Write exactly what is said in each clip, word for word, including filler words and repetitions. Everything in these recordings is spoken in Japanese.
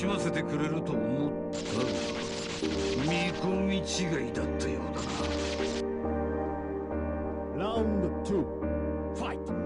ませてくれると思ったが見込み違いだったようだな。 ラウンドツー、ファイト。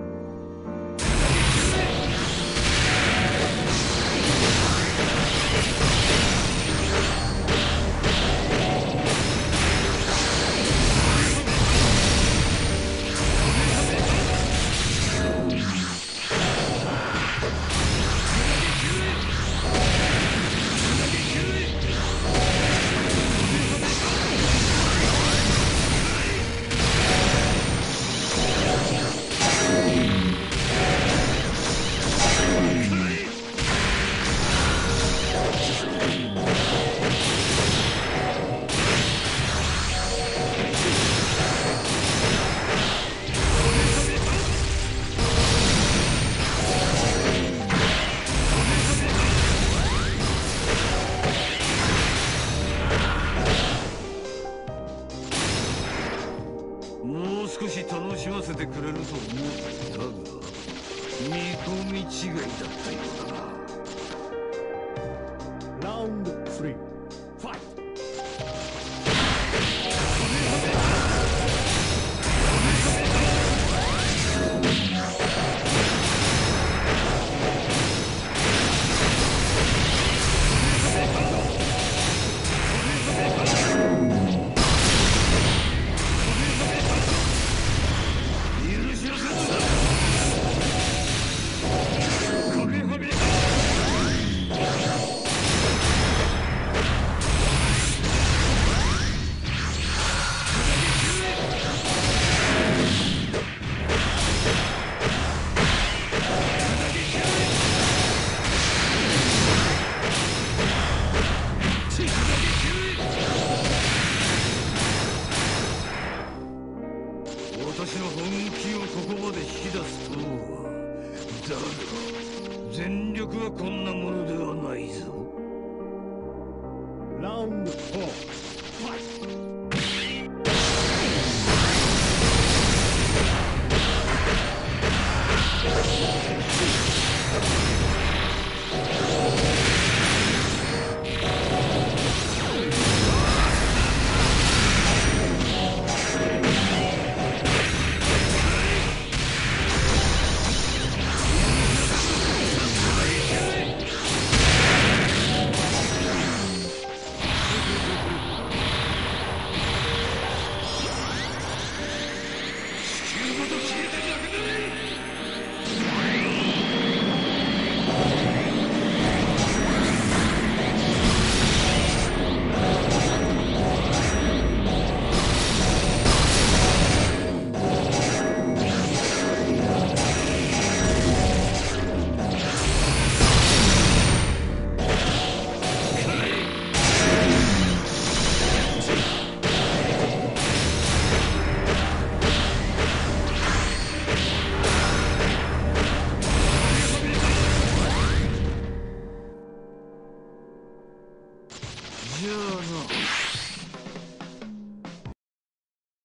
もう少し楽しませてくれると思ったが見込み違いだったようだな。 ラウンドスリー、ファイト。私の本気をここまで引き出すとは。だが全力はこんなものではないぞ。ラウンドフォー。